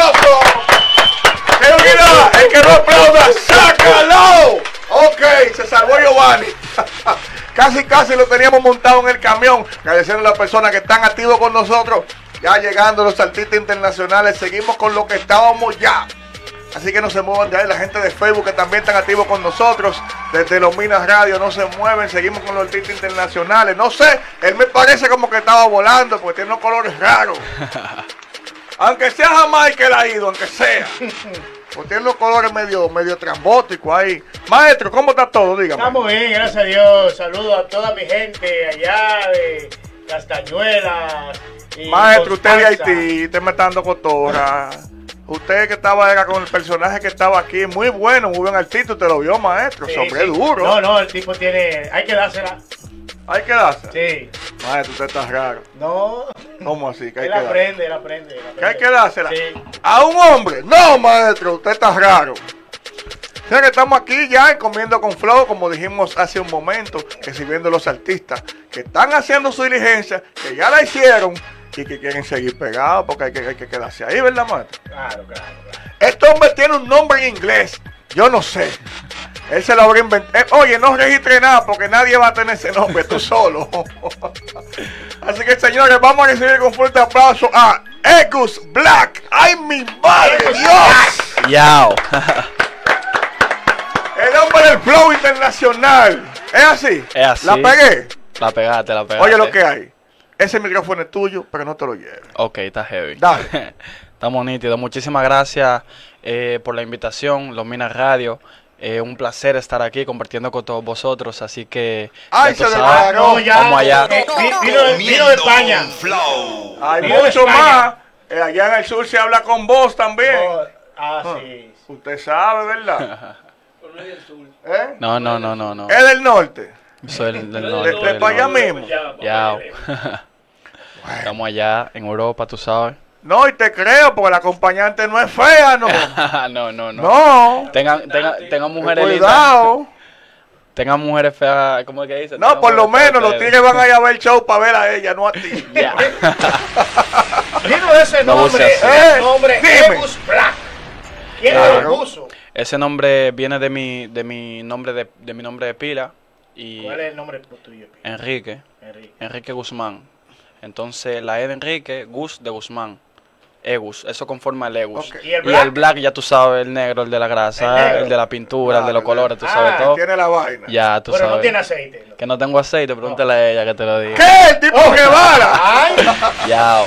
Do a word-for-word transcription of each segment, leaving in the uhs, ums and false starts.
aplauso! ¡Qué unidad! El que no aplauda, ¡sácalo! Ok, se salvó Giovanni. Casi, casi lo teníamos montado en el camión. Agradeciendo a las personas que están activos con nosotros. Ya llegando los artistas internacionales. Seguimos con lo que estábamos ya. Así que no se muevan de ahí. La gente de Facebook que también están activos con nosotros. Desde los Minas Radio no se mueven. Seguimos con los artistas internacionales. No sé, él me parece como que estaba volando porque tiene unos colores raros. Aunque sea Jamaica él ha ido, aunque sea. Porque tiene unos colores medio, medio trambóticos ahí. Maestro, ¿cómo está todo? Dígame. Estamos bien, gracias a Dios. Saludos a toda mi gente allá de Castañuelas. Maestro, usted de Haití, usted me está dando cotorra. Usted que estaba era con el personaje que estaba aquí, muy bueno, muy buen artista, usted lo vio, maestro, sí, sobre sí. duro. No, no, el tipo tiene, hay que dársela. Hay que dársela. Sí. Maestro, usted está raro. No. ¿Cómo así? Que hay él que aprende, él aprende, él aprende. ¿Que hay que dársela? Sí. ¿A un hombre? No, maestro, usted está raro. O sea que estamos aquí ya en Comiendo con Flow, como dijimos hace un momento, recibiendo los artistas que están haciendo su diligencia, que ya la hicieron y que quieren seguir pegados porque hay que, hay que quedarse ahí, ¿verdad, maestro? Claro, claro, claro. Este hombre tiene un nombre en inglés, yo no sé. Él se lo habrá inventado. Eh, oye, no registre nada porque nadie va a tener ese nombre, tú solo. Así que, señores, vamos a recibir con fuerte aplauso a Egus Black. ¡Ay, mi madre, Dios! Yao. El hombre del flow internacional. ¿Es así? Es así. ¿La pegué? La pegaste, la pegaste. Oye lo que hay. Ese micrófono es tuyo, pero no te lo lleves. Ok, está heavy. Dale. Estamos nítidos. Muchísimas gracias eh, por la invitación, Los Minas Radio. Eh, un placer estar aquí compartiendo con todos vosotros. Así que. Ay, ya tú se sabes, declaró. No, ya. Vamos allá. Eh, vi- vino, de- vino de España. Hay Vino de mucho España. más. Eh, allá en el sur se habla con vos también. Oh, ah, sí. Usted sabe, ¿verdad? ¿Eh? No, no, no, no, no. Es del norte. Soy el del De, norte. de del para allá norte. mismo. Yao. Estamos allá en Europa, tú sabes. No, y te creo, porque la acompañante no es fea, ¿no? no, no, no. No. Tengan, tengan, tengan mujeres lindas. Cuidado. Tengan mujeres feas, ¿cómo es que dice? No, Tengan por lo mujeres menos los feas. tigres van a ir a ver el show para ver a ella, no a ti. Ya. Vino de ese No nombre, use así. ese nombre, Dime. Egus Black. ¿Quién Claro. lo puso? Ese nombre viene de mi, de mi nombre de, de mi nombre de pila y ¿Cuál es el nombre tuyo? Enrique, Enrique. Enrique Guzmán. Entonces la E de Enrique, Gus de Guzmán. Egus, eso conforma el Egus. Ok. ¿Y el Y Black? el black, ya tú sabes, el negro, el de la grasa, El el, negro. de la pintura, el de los Ah, colores, tú ah, sabes todo. Tiene la vaina. Ya, tú Pero sabes. no tiene aceite. ¿no? Que no tengo aceite, pregúntale a ella que te lo diga. ¿Qué? El tipo que vara. Ay, Ya.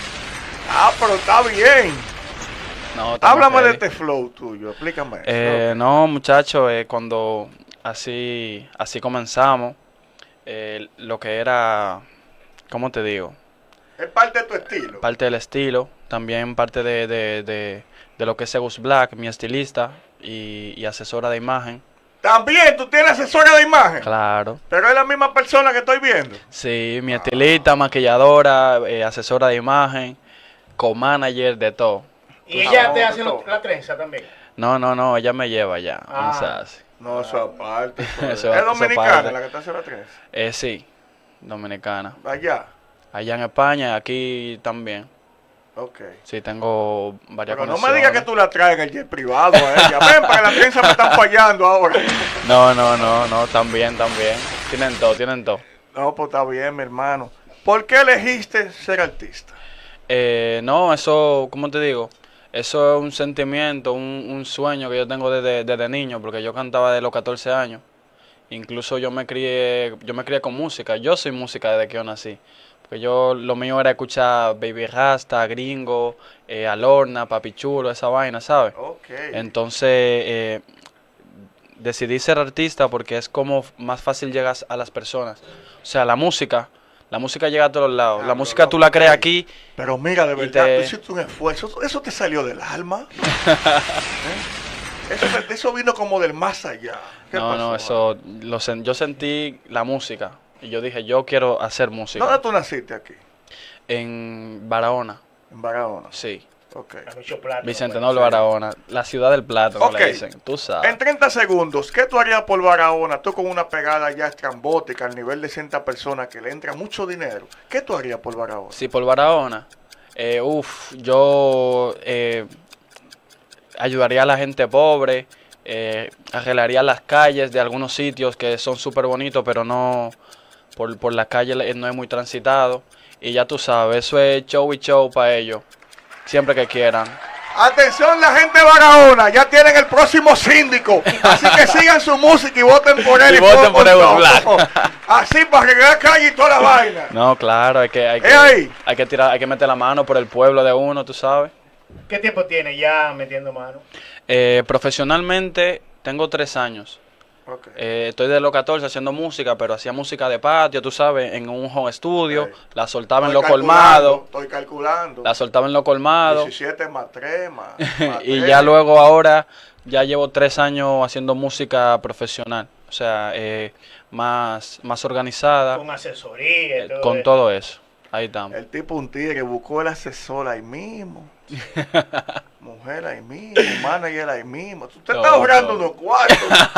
Ah, pero está bien. No, estamos Háblame de ready. este flow tuyo, explícame eso. Eh, no, muchachos, eh, cuando así, así comenzamos, eh, lo que era, ¿cómo te digo? Es parte de tu estilo. Parte del estilo, también parte de, de, de, de lo que es Egus Black, mi estilista y, y asesora de imagen. También tú tienes asesora de imagen. Claro. Pero es la misma persona que estoy viendo. Sí, mi estilista, maquilladora, eh, asesora de imagen, co-manager de todo. y ella No, te hace no. lo- la trenza también. No, no, no, ella me lleva ya. Ah. No se hace. No, eso aparte. Eso- es eso dominicana aparte. la que te hace la trenza. Eh, sí, dominicana. Allá. Allá en España y aquí también. Ok. Sí, tengo varias Pero no me conexiones. digas que tú la traes en el jet privado a ella. Ven, para que la trenza me están fallando ahora. No, no, no, no, también, también. Tienen todo, tienen todo. No, pues está bien, mi hermano. ¿Por qué elegiste ser artista? Eh, no, eso, ¿cómo te digo? Eso es un sentimiento, un, un sueño que yo tengo desde, desde niño, porque yo cantaba desde los catorce años. Incluso yo me crié, yo me crié con música. Yo soy música desde que yo nací. Porque yo, lo mío era escuchar Baby Rasta, Gringo, eh, Alorna, Papi Chulo, esa vaina, ¿sabes? Ok. Entonces, eh, decidí ser artista porque es como más fácil llegar a las personas. O sea, la música, la música llega a todos lados. Ah, La pero música no, tú la creas ok. aquí. Pero mira, de Y verdad, te- tú hiciste un esfuerzo. Eso, eso te salió del alma. ¿Eh? Eso, eso vino como del más allá. ¿Qué No, pasó, no, mano? eso, lo sen- yo sentí la música y yo dije, yo quiero hacer música. ¿Dónde tú naciste aquí? En Barahona, En Barahona. sí. Ok. A mucho plátano, Vicente bueno. Noble, Barahona, la ciudad del plátano, Ok. le dicen, tú sabes. En treinta segundos, ¿qué tú harías por Barahona? Tú con una pegada ya estrambótica al nivel de cien personas que le entra mucho dinero. ¿Qué tú harías por Barahona? Sí, por Barahona. Eh, uf, yo eh, ayudaría a la gente pobre, eh, arreglaría las calles de algunos sitios que son súper bonitos, pero no, por, por las calles no es muy transitado. Y ya tú sabes, eso es show y show para ellos, siempre que quieran. Atención la gente de Barahona, ya tienen el próximo síndico, así que sigan su música y voten por él. Y y voten por por Egus Black. Así para arreglar calle y toda la vaina. No, claro, hay que, hay que, ¿Eh, ahí? hay que tirar, hay que meter la mano por el pueblo de uno, tú sabes. ¿Qué tiempo tiene ya metiendo mano? Eh, profesionalmente tengo tres años. Okay. Eh, estoy de los catorce haciendo música, pero hacía música de patio, tú sabes, en un home studio. Okay. La soltaba en Estoy los calculando, colmados. Estoy calculando. La soltaba en los colmados. diecisiete más tres más, más Y tres. ya luego ahora, ya llevo tres años haciendo música profesional. O sea, eh, más, más organizada. Con asesoría y eh, todo con eso. todo eso. Ahí estamos. El tipo un tigre buscó el asesor ahí mismo. Mujer ahí mismo, manager ahí mismo. Usted No, está ahorrando no. unos cuartos.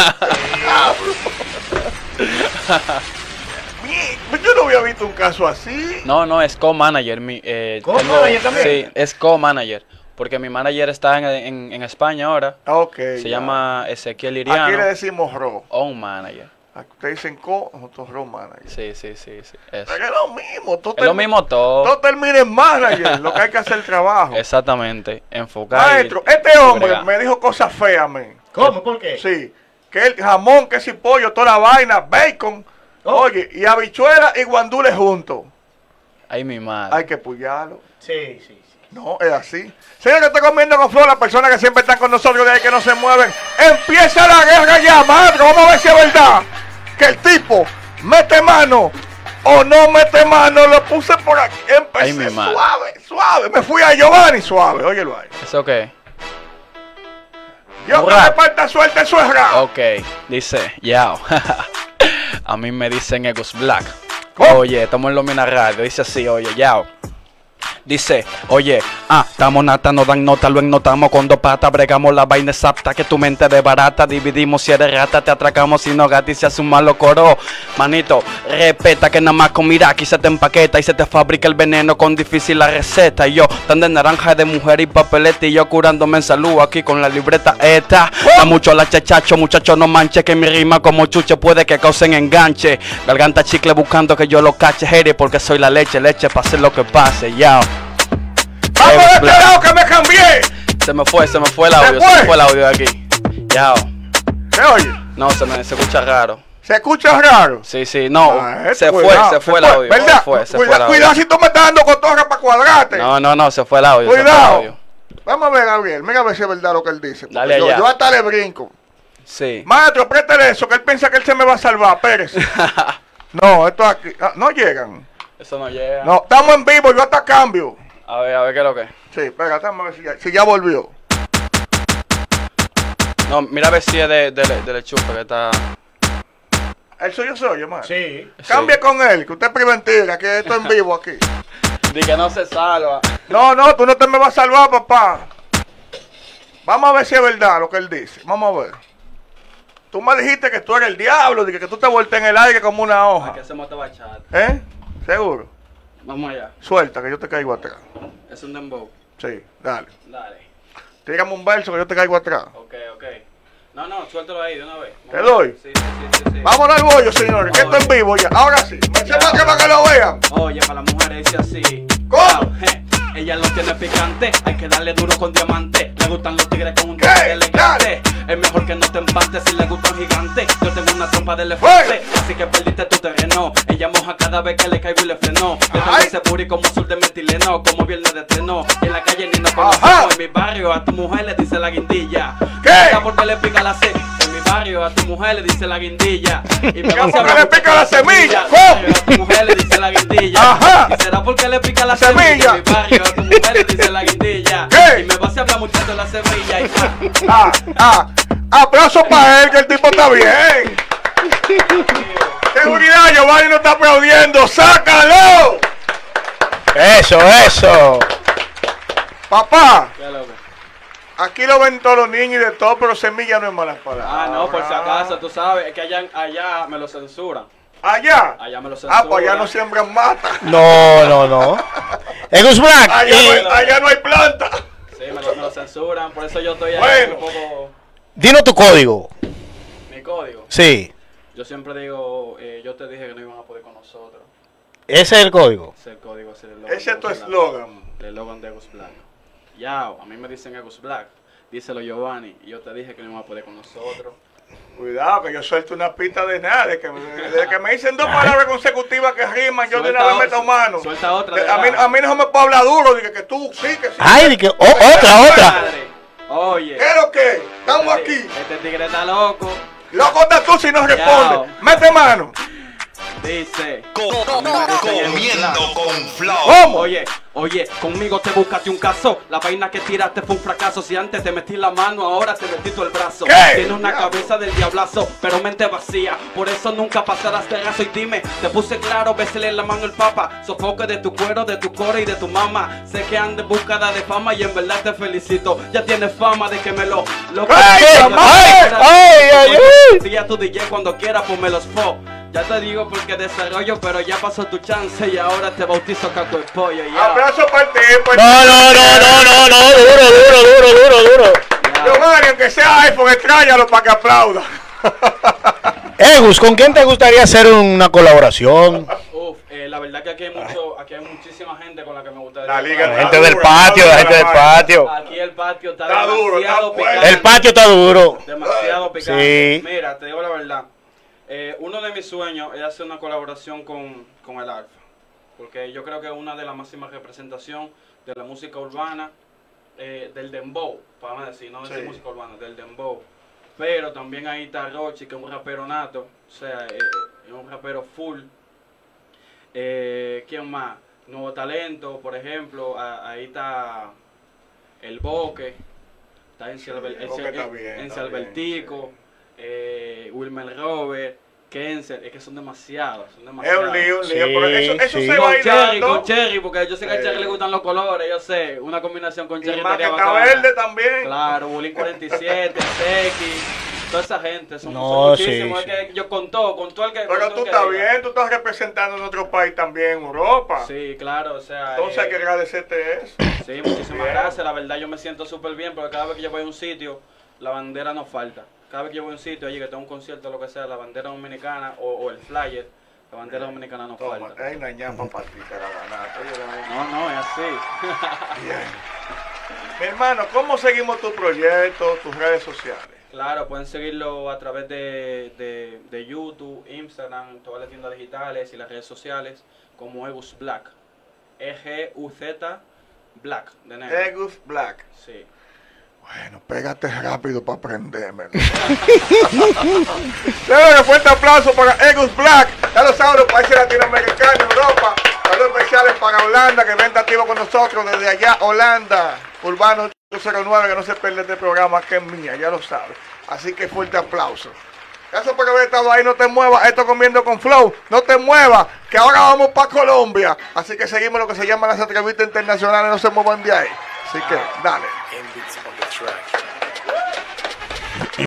Mi- Yo no había visto un caso así. No, no, es co-manager. mi, eh, ¿Co-manager también? Sí, es co-manager. Porque mi manager está en, en, en España ahora. Ah, ok. Se ya. llama Ezequiel Aquí Iriano. le decimos ro. Own manager. Aquí ustedes dicen co, nosotros ro manager. Sí, sí, sí, sí. Eso. Pero es lo mismo. Todo Es lo mismo todo. Todo termina en manager. Lo que hay que hacer el trabajo. Exactamente. Enfocar. y- Maestro, este y hombre bregar. me dijo cosas feas a mí. ¿Cómo? ¿Por qué? Sí, que el jamón, que si pollo, toda la vaina, bacon, Oh. oye, y habichuela y guandules juntos. Ay, mi madre. Hay que puyarlo. Sí, sí, sí. No, es así. Señor, que está comiendo con flor, las personas que siempre están con nosotros de ahí que no se mueven. Empieza la guerra ya, maestro. Vamos a ver si es verdad que el tipo mete mano o no mete mano. Lo puse por aquí. Ay, Empecé mi madre. suave, suave. Me fui a Giovanni suave. Óyelo ahí. ¿Eso qué? Yo Un que me rap. falta suerte, eso es rap. Ok, dice, yao. A mí me dicen Egus Black. ¿Cómo? Oye, estamos en Lomina Radio. Dice así, oye, yao. Dice, oye, ah, estamos nata, no dan nota, lo notamos con dos patas, bregamos la vaina exacta, que tu mente de barata, dividimos si eres rata, te atracamos si no gati, se hace un malo coro. Manito, respeta que nada más con mirar aquí se te empaqueta y se te fabrica el veneno con difícil la receta. Y yo, tan de naranja de mujer y papeleta y yo curándome en salud aquí con la libreta esta. Da mucho la chachacho, muchacho no manche, que mi rima como chuche puede que causen enganche. Garganta chicle buscando que yo lo cache, jere, porque soy la leche, leche para hacer lo que pase, yao. Vamos de este Black. lado que me cambié. Se me fue, se me fue el audio, ¿Se se, fue? me fue el audio de aquí. Yao. ¿Se oye? No, se me se escucha raro. ¿Se escucha raro? Sí, sí, no, Ah, se fue, cuidado, se fue el audio. ¿Verdad? Se fue, se cuidado, fue el audio. cuidado si tú me estás dando cotorra para cuadrarte. No, no, no, se fue el audio. se fue el Cuidado. audio. Vamos a ver, Gabriel. Mira a ver si es verdad lo que él dice. porque Dale yo, allá. yo hasta le brinco. Sí. Maestro, préstale eso, que él piensa que él se me va a salvar. Pérez. No, esto aquí. ah, no llegan. Eso no llega. No, estamos en vivo, yo hasta cambio. A ver, a ver qué es lo que es. Sí, espera, vamos a ver si ya, si ya volvió. No, mira a ver si es de, de, de, del chupe que está. El suyo soy yo, maestro. Sí. Cambie con él, que usted es preventivo, que esto es en vivo aquí. Di que no se salva. No, no, tú no te me vas a salvar, papá. Vamos a ver si es verdad lo que él dice. Vamos a ver. Tú me dijiste que tú eres el diablo, que, que tú te vueltas en el aire como una hoja. Aquí hacemos esta bachata. ¿Eh? ¿Seguro? Vamos allá. Suelta, que yo te caigo atrás. Es un dembow. Sí, dale. Dale. Tírame un verso que yo te caigo atrás. Ok, ok. No, no, suéltalo ahí de una vez. ¿Te doy? Sí, sí, sí, sí, sí. Vámonos al bollo, señores, que esto es en vivo ya. Ahora sí. Me eché más que para que lo vean. Oye, para las mujeres dice así. ¿Cómo? Je, ella lo tiene picante, hay que darle duro con diamante. Le gustan los tigres con un ¿Qué? toque elegante. Dale. Es mejor que no te empates si le gusta un gigante. Yo tengo una trompa de elefante, así que perdiste tu terreno. Ella moja cada vez que le caigo y le frenó. Yo tengo Ay. ese puri como azul de metileno, como viernes de estreno. Y en la calle ni nos Ajá. conocemos. En mi barrio a tu mujer le dice la guindilla. ¿Qué? Pica porque le pica la C. En mi barrio a tu mujer le dice la guindilla. Y me ¿Qué? vas a Porque hablar le mucho pica de la semilla. En mi ¿Cómo? barrio a tu mujer le dice la guindilla. Ajá. ¿Y será porque le pica la Semilla. semilla? En mi barrio a tu mujer le dice la guindilla. ¿Qué? Y me vas a hablar mucho de la semilla. Y, Ah, ah. Aplauso para él, que el tipo está bien. Seguridad, Giovanni no está aplaudiendo. ¡Sácalo! Eso, eso. Papá, ¿Qué es lo que? aquí lo ven todos los niños y de todo, pero semilla no es malas palabras. Ah, no, por si acaso, tú sabes, es que allá, allá me lo censuran. Allá. Allá me lo censuran. Ah, pues allá no siembran mata. No, no, no. Egus Black. Allá no hay, Y, allá no hay planta. Sí, me lo, me lo censuran, por eso yo estoy ahí Bueno. un poco... Dinos tu código. Mi código. Sí, Yo siempre digo, eh, yo te dije que no iban a poder con nosotros. ese es el código. Ese es el código, ese es el eslogan Ese es tu de Agus Black. eslogan. El eslogan de Agus Black. Ya, a mí me dicen Agus Black. Díselo Giovanni. Y yo te dije que no iban a poder con nosotros. Cuidado, que yo suelto una pista de nada. De que, de que me dicen dos palabras consecutivas que riman, yo de una vez meto mano. Suelta otra. De- de a, mí, verdad. a mí no se me puede hablar duro. Dije que tú sí, que sí. Ay, di que, oh, otra, otra. Madre. Oye. ¿Qué es lo que? Estamos este, aquí. Este tigre está loco. Loco estás tú si no responde. Yao. Mete mano. Dice. Comiendo con flow. ¿Cómo? Oye, oye, conmigo te buscaste un caso. La vaina que tiraste fue un fracaso. Si antes te metí la mano, ahora te metí todo el brazo. ¿Qué? Tiene una Diablo. cabeza del diablazo, pero mente vacía. Por eso nunca pasarás de raso. Y dime, te puse claro, bésele la mano el papa. Sofoque de tu cuero, de tu core y de tu mama. Sé que anda en búsqueda de fama y en verdad te felicito. Ya tienes fama de que me lo... lo ¡Ay, Ya ay, te- ay, ay, ay! Sigue a tu D J cuando quiera, ponme los fo. Ya te digo porque desarrollo, pero ya pasó tu chance y ahora te bautizo caco de pollo. Ya. Abrazo para ti. Para No, no, no, no, no, no, duro, duro, duro, duro, duro. Ya. Giovanni, aunque sea iPhone, extrañalo para que aplauda. Egus, ¿con quién te gustaría hacer una colaboración? Uf, eh, la verdad que aquí hay mucho, aquí hay muchísima gente con la que me gustaría. La liga La está gente del dura, patio, está la gente dura del la patio. Aquí el patio está, Está duro, demasiado está bueno. picante. El patio está duro. Demasiado picante. Sí. Mira, te digo la verdad. Eh, uno de mis sueños es hacer una colaboración con, con el Alfa. Porque yo creo que es una de las máximas representaciones de la música urbana, eh, del dembow, para decir, no decir Sí. música urbana, del dembow. Pero también ahí está Rochi, que es un rapero nato, o sea, eh, es un rapero full. Eh, ¿Quién más? Nuevo Talento, por ejemplo, a- ahí está El Boque, está en Sí, El Boque está bien, en está Albertico, eh, Wilmer Robert, Kenzer, es que son demasiados, son Es demasiados. un lío, un lío. Sí, pero eso, eso sí. se Con va Cherry, con dando. Cherry, porque yo sé que a Sí. Cherry le gustan los colores, yo sé, una combinación con Cherry Y más que estaría está bacana. verde también. Claro, Bulín cuarenta y siete, Seki, toda esa gente, son, No, son muchísimos, sí, es que yo con todo, con todo el que... con Pero todo tú el que estás diga. bien, tú estás representando en otro país también, Europa. Sí, claro, o sea... Entonces eh, hay que agradecerte eso. Sí, muchísimas Bien. gracias. La verdad yo me siento súper bien porque cada vez que yo voy a un sitio, la bandera no falta. Cada vez que yo voy a un sitio, allí que tengo un concierto o lo que sea, la bandera dominicana o, o el flyer, la bandera dominicana no Toma, falta. hay una ñapa para ti, te la ganaste. Oye, la- No, no, es así. Bien. Mi hermano, ¿cómo seguimos tu proyecto, tus redes sociales? Claro, pueden seguirlo a través de, de, de YouTube, Instagram, todas las tiendas digitales y las redes sociales como Egus Black. E G U Z Black, de negro. Egus Black. Sí. Bueno, pégate rápido para aprenderme. Un fuerte aplauso para Egus Black. Ya lo saben, los países latinoamericanos, Europa. Saludos especiales para Holanda, que venta activo con nosotros desde allá, Holanda. Urbano ocho cero nueve, que no se pierde este programa, que es mía, ya lo sabes. Así que fuerte aplauso. Gracias por haber estado ahí, no te muevas. Esto Comiendo con Flow, no te muevas, que ahora vamos para Colombia. Así que seguimos lo que se llaman las entrevistas internacionales, no se muevan de ahí. Así que, dale. Beats on the track.